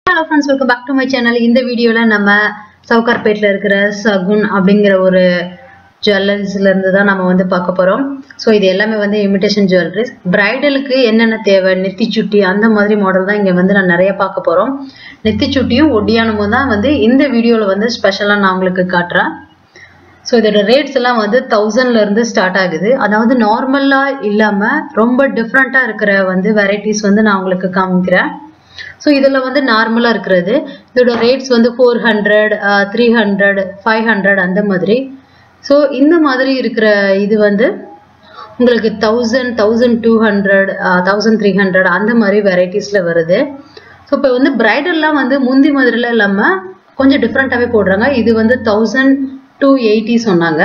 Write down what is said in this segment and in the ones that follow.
Hello friends, welcome back to my channel. In the video la nama Saukarpetla irukra Sagun அப்படிங்கற ஒரு ஜுவல்லரிஸ்ல இருந்து தான் நாம வந்து பார்க்க போறோம். சோ இது எல்லாமே வந்து இமிடேஷன் ஜுவல்லரிஸ். பிரைடலுக்கு என்னென்ன தேவை நெத்தி சுட்டி அந்த மாதிரி மாடல் தான் இங்க வந்து நான் நிறைய பார்க்க போறோம். நெத்தி சுட்டியும் ஒடியானமும் தான் வந்து இந்த வீடியோல வந்து ஸ்பெஷலா நான் உங்களுக்கு காட்றேன். சோ இதோட ரேட்ஸ் எல்லாம் வந்து 1000 ல இருந்து ஸ்டார்ட் ஆகுது. அதாவது நார்மலா இல்லாம ரொம்ப டிஃபரண்டா இருக்கிற வந்து வெரைட்டிஸ் வந்து நான் உங்களுக்கு காமிக்கிறேன். So இதெல்லாம் வந்து நார்மலா இருக்குது. இதோட ரேட்ஸ் வந்து 400, 300, 500 அந்த மாதிரி. So இந்த மாதிரி இருக்கிற இது வந்து உங்களுக்கு 1000, 1200, 1300 அந்த மாதிரி வெரைட்டிஸ்ல வருது. So இப்போ வந்து பிரைடல்லாம் வந்து முந்தி மாதிரில இல்லாம கொஞ்சம் டிஃபரண்டாவே போடுறாங்க. இது வந்து 1280 சொன்னாங்க.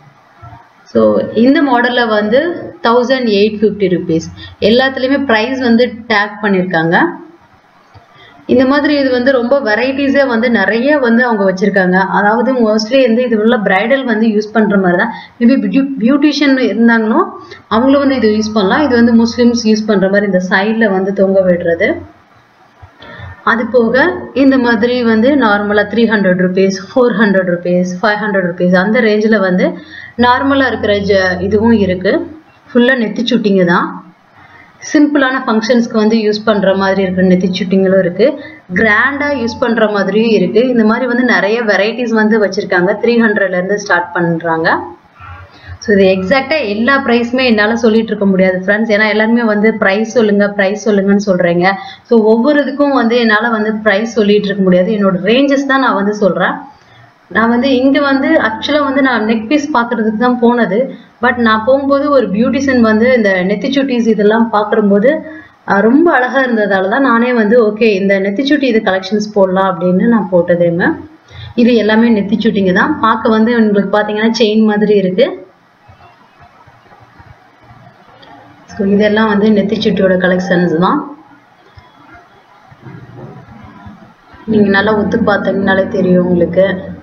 So இந்த மாடல்ல வந்து 1850 rupees. எல்லாத்துலயுமே பிரைஸ் வந்து டேக் பண்ணிருக்காங்க. இந்த மாதிரி இது வந்து ரொம்ப வெரைட்டிஸே வந்து நிறைய வந்து அவங்க வச்சிருக்காங்க. அதாவது மோஸ்ட்லி வந்து இது உள்ள பிரைடல் வந்து யூஸ் பண்ற மாதிரி தான். மேபி பியூட்டிஷியன் இருந்தாங்களோ அவங்களும் வந்து இது யூஸ் பண்ணலாம். இது வந்து முஸ்லிம்ஸ் யூஸ் பண்ற மாதிரி இந்த சைட்ல வந்து தொங்க விடுறது. அது போக இந்த மாதிரி வந்து நார்மலா 300 rupees, 400 rupees, 500 rupees அந்த ரேஞ்சில் வந்து நார்மலா இருக்கிற இதுவும் இருக்கு. ஃபுல்லா நெத்தி சுட்டிங்க தான். சிம்பிளான ஃபங்க்ஷன்ஸ்க்கு வந்து யூஸ் பண்ற மாதிரி இருக்கிற நெத்தி சுட்டிங்களும் இருக்கு. கிராண்டா யூஸ் பண்ற மாதிரியும் இருக்கு. இந்த மாதிரி வந்து நிறைய வெரைட்டிஸ் வந்து வச்சிருக்காங்க. 300 ல இருந்து ஸ்டார்ட் பண்றாங்க. ஸோ இது எக்ஸாக்டா எல்லா ப்ரைஸுமே என்னால சொல்லிட்டு இருக்க முடியாது ஃப்ரெண்ட்ஸ். ஏன்னா எல்லாருமே வந்து ப்ரைஸ் சொல்லுங்கன்னு சொல்றீங்க. ஸோ ஒவ்வொரு இதுக்கும் வந்து என்னால வந்து ப்ரைஸ் சொல்லிட்டு இருக்க முடியாது. என்னோட ரேஞ்சஸ் தான் நான் வந்து சொல்றேன். நான் வந்து இங்க வந்து ஆக்சுவலா வந்து நான் நெக் பீஸ் பாக்குறதுக்கு தான் போனது. பட் நான் போகும்போது ஒரு பியூட்டிஷியன் வந்து இந்த நெத்திச்சுட்டிஸ் இதெல்லாம் பாக்கும்போது ரொம்ப அழகா இருந்ததாலதான் நானே வந்து ஓகே இந்த நெத்திச்சுட்டி இது கலெக்ஷன்ஸ் போடலாம் அப்படின்னு நான் போட்டதேங்க. இது எல்லாமே நெத்திச்சுட்டிங்க தான். பார்க்க வந்து உங்களுக்கு பாத்தீங்கன்னா செயின் மாதிரி இருக்கு. ஸோ இதெல்லாம் வந்து நெத்திச்சுட்டியோட கலெக்ஷன்ஸ் தான். நீங்க நல்லா ஒத்து பார்த்தீங்கன்னாலே தெரியும் உங்களுக்கு.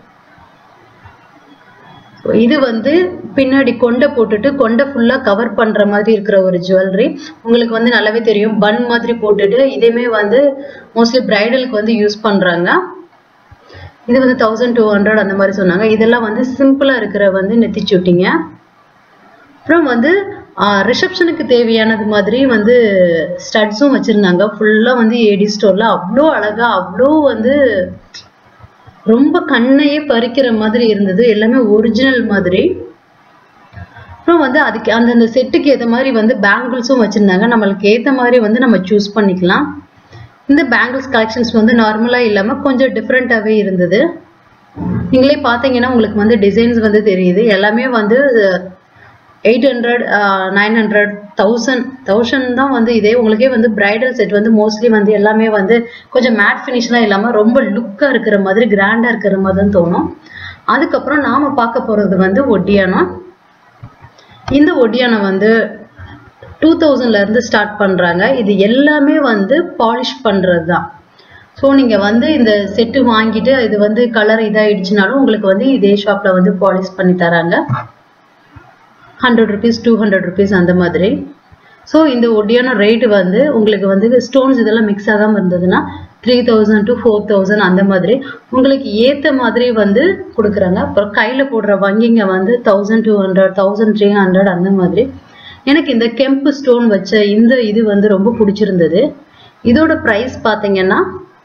இது வந்து பின்னாடி கொண்டை போட்டுட்டு கொண்டை ஃபுல்லா கவர் பண்ற மாதிரி இருக்கிற ஒரு ஜுவல்லரி. உங்களுக்கு வந்து நல்லாவே தெரியும். பன் மாதிரி போட்டுட்டு இதையுமே வந்து மோஸ்ட்லி பிரைடலுக்கு வந்து யூஸ் பண்றாங்க. இது வந்து 1200 அந்த மாதிரி சொன்னாங்க. இதெல்லாம் வந்து சிம்பிளா இருக்கிற வந்து நெத்தி சுட்டிங்க. அப்புறம் வந்து ரிசப்ஷனுக்கு தேவையானது மாதிரி வந்து ஸ்டட்ஸும் வச்சிருந்தாங்க. ஃபுல்லா வந்து ஏடி ஸ்டோர்ல அவ்வளோ அழகா அவ்வளோ வந்து ரொம்ப கண்ணையே பறிக்கிற மாதிரி இருந்தது. எல்லாமே ஒரிஜினல் மாதிரி. அப்புறம் வந்து அதுக்கு அந்தந்த செட்டுக்கு ஏற்ற மாதிரி வந்து பேங்கிள்ஸும் வச்சிருந்தாங்க. நம்மளுக்கு ஏற்ற மாதிரி வந்து நம்ம சூஸ் பண்ணிக்கலாம். இந்த பேங்கிள்ஸ் கலெக்ஷன்ஸ் வந்து நார்மலா இல்லாம கொஞ்சம் டிஃப்ரெண்டாவே இருந்தது. நீங்களே பாத்தீங்கன்னா உங்களுக்கு வந்து டிசைன்ஸ் வந்து தெரியுது. எல்லாமே வந்து 800, 900, 1000 தான் வந்து இதே. உங்களுக்கே வந்து பிரைடல் செட் வந்து மோஸ்ட்லி வந்து எல்லாமே வந்து கொஞ்சம் மேட் ஃபினிஷ்லாம் இல்லாம ரொம்ப லுக்கா இருக்கிற மாதிரி கிராண்டா இருக்கிற மாதிரி தான் தோணும். அதுக்கப்புறம் நாம பார்க்க போறது வந்து ஒட்டியானம். இந்த ஒட்டியானம் வந்து 2000 ல இருந்து ஸ்டார்ட் பண்றாங்க. இது எல்லாமே வந்து பாலிஷ் பண்றது தான். ஸோ நீங்க வந்து இந்த செட்டு வாங்கிட்டு இது வந்து கலர் இதாயிடுச்சுனாலும் உங்களுக்கு வந்து இதே ஷாப்ல வந்து பாலிஷ் பண்ணி தராங்க. 100 rupees, 200 rupees அந்த மாதிரி. ஸோ இந்த ஒட்டியான ரேட் வந்து உங்களுக்கு வந்து ஸ்டோன்ஸ் இதெல்லாம் மிக்ஸ் ஆகாம இருந்ததுன்னா 3000 to 4000 அந்த மாதிரி உங்களுக்கு ஏத்த மாதிரி வந்து கொடுக்குறாங்க. அப்புறம் கையில போடுற வங்கிங்க வந்து 1200, 1300 அந்த மாதிரி. எனக்கு இந்த கெம்பு ஸ்டோன் வச்ச இந்த இது வந்து ரொம்ப பிடிச்சிருந்தது. இதோட பிரைஸ் பாத்தீங்கன்னா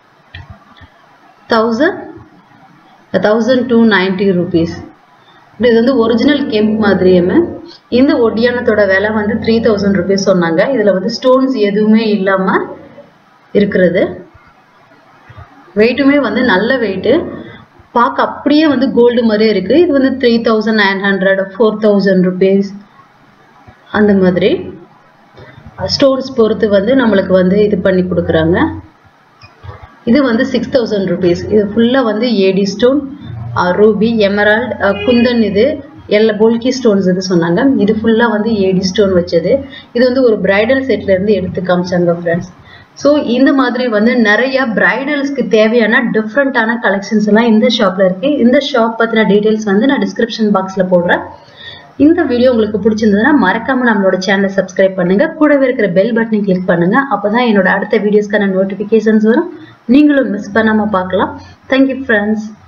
1290 rupees. இது வந்து ஒரிஜினல் கெம்ப் மாதிரியுமே. இந்த ஒட்டியானத்தோட விலை வந்து 3000 rupees சொன்னாங்க. இதுல வந்து ஸ்டோன்ஸ் எதுவுமே இல்லாம இருக்கிறது. வெயிட்டுமே வந்து நல்ல வெயிட். பார்க்க அப்படியே வந்து கோல்டு மாதிரியே இருக்கு. இது வந்து 3900, 4000 rupees அந்த மாதிரி ஸ்டோன்ஸ் பொறுத்து வந்து நம்மளுக்கு வந்து இது பண்ணி கொடுக்குறாங்க. இது வந்து 6000 rupees. இது ஃபுல்லா வந்து AD stone, ruby, emerald, kundan, இது எல்லா போல்கி ஸ்டோன்ஸ் இது சொன்னாங்க. இது ஃபுல்லா வந்து ஏடி ஸ்டோன் வச்சது. இது வந்து ஒரு பிரைடல் செட்ல இருந்து எடுத்து காமிச்சாங்க ஃப்ரெண்ட்ஸ். ஸோ இந்த மாதிரி வந்து நிறைய பிரைடல்ஸ்க்கு தேவையான டிஃப்ரெண்டான கலெக்ஷன்ஸ் எல்லாம் இந்த ஷாப்ல இருக்கு. இந்த ஷாப் பத்தின டீடைல்ஸ் வந்து நான் டிஸ்கிரிப்ஷன் பாக்ஸ்ல போடுறேன். இந்த வீடியோ உங்களுக்கு பிடிச்சிருந்ததுன்னா மறக்காம நம்மளோட சேனலை சப்ஸ்கிரைப் பண்ணுங்க. கூடவே இருக்கிற பெல் பட்டனை கிளிக் பண்ணுங்க. அப்பதான் என்னோட அடுத்த வீடியோஸ்க்கான நோட்டிபிகேஷன்ஸ் வரும். நீங்களும் மிஸ் பண்ணாம பார்க்கலாம். Thank you friends.